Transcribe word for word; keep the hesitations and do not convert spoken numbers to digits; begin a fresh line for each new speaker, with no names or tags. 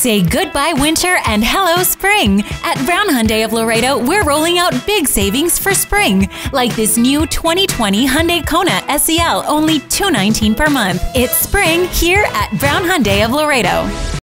Say goodbye winter and hello spring! At Brown Hyundai of Laredo, we're rolling out big savings for spring, like this new twenty twenty Hyundai Kona S E L, only two hundred nineteen dollars per month. It's spring here at Brown Hyundai of Laredo.